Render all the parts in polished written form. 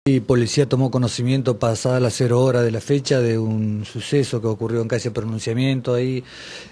Y policía tomó conocimiento pasada las 0 horas de la fecha de un suceso que ocurrió en calle Pronunciamiento. Ahí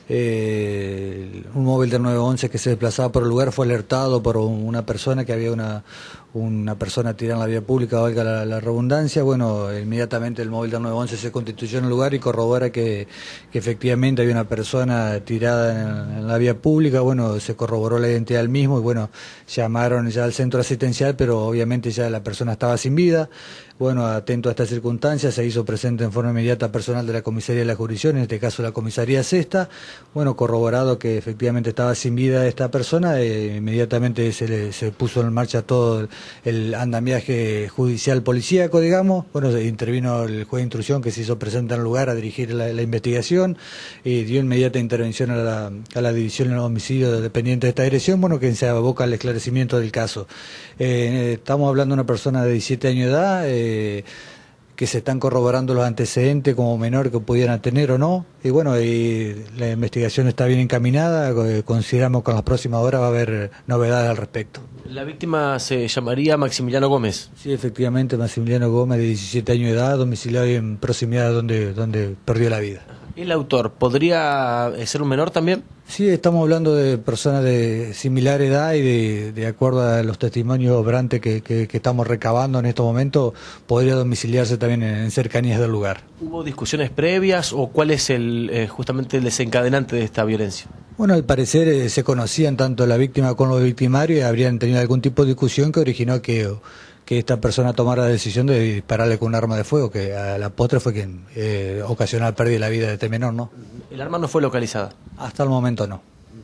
un móvil del 911 que se desplazaba por el lugar fue alertado por una persona que había una persona tirada en la vía pública, valga la redundancia. Bueno, inmediatamente el móvil del 911 se constituyó en el lugar y corrobora que efectivamente había una persona tirada en la vía pública. Bueno, se corroboró la identidad del mismo y bueno, llamaron ya al centro asistencial, pero obviamente ya la persona estaba sin vida. Bueno, atento a esta circunstancia, se hizo presente en forma inmediata personal de la comisaría de la jurisdicción, en este caso la comisaría sexta. Bueno, corroborado que efectivamente estaba sin vida esta persona, inmediatamente se puso en marcha todo el andamiaje judicial policíaco, digamos. Bueno, intervino el juez de instrucción que se hizo presente en el lugar a dirigir la investigación y dio inmediata intervención a la división de homicidio dependiente de esta dirección, bueno, que se aboca al esclarecimiento del caso. Estamos hablando de una persona de 17 años de edad, que se están corroborando los antecedentes como menor que pudieran tener o no, y bueno, la investigación está bien encaminada. Consideramos que en las próximas horas va a haber novedades al respecto. ¿La víctima se llamaría Maximiliano Gómez? Sí, efectivamente, Maximiliano Gómez, de 17 años de edad, domiciliado en proximidad donde perdió la vida. ¿El autor podría ser un menor también? Sí, estamos hablando de personas de similar edad y de acuerdo a los testimonios obrantes que estamos recabando en estos momentos, podría domiciliarse también en cercanías del lugar. ¿Hubo discusiones previas o cuál es justamente el desencadenante de esta violencia? Bueno, al parecer se conocían tanto la víctima como los victimarios y habrían tenido algún tipo de discusión que originó que esta persona tomara la decisión de dispararle con un arma de fuego, que a la postre fue quien ocasionó la pérdida de la vida de este menor, ¿no? ¿El arma no fue localizada? Hasta el momento no.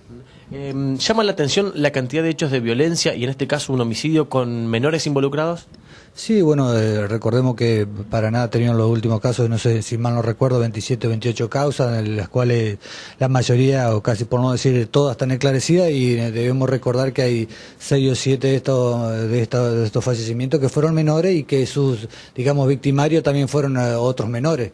¿Llama la atención la cantidad de hechos de violencia y en este caso un homicidio con menores involucrados? Sí, bueno, recordemos que para nada tenían los últimos casos, no sé si mal no recuerdo, 27 o 28 causas, en las cuales la mayoría, o casi por no decir todas, están esclarecidas, y debemos recordar que hay 6 o 7 de estos fallecimientos que fueron menores y que sus, digamos, victimarios también fueron otros menores.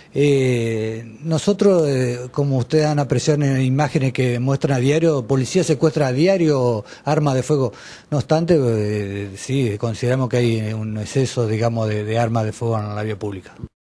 Nosotros, como ustedes han apreciado en imágenes que muestran a diario, policía secuestra a diario armas de fuego. No obstante, sí, consideramos que hay un exceso, digamos, de armas de fuego en la vía pública.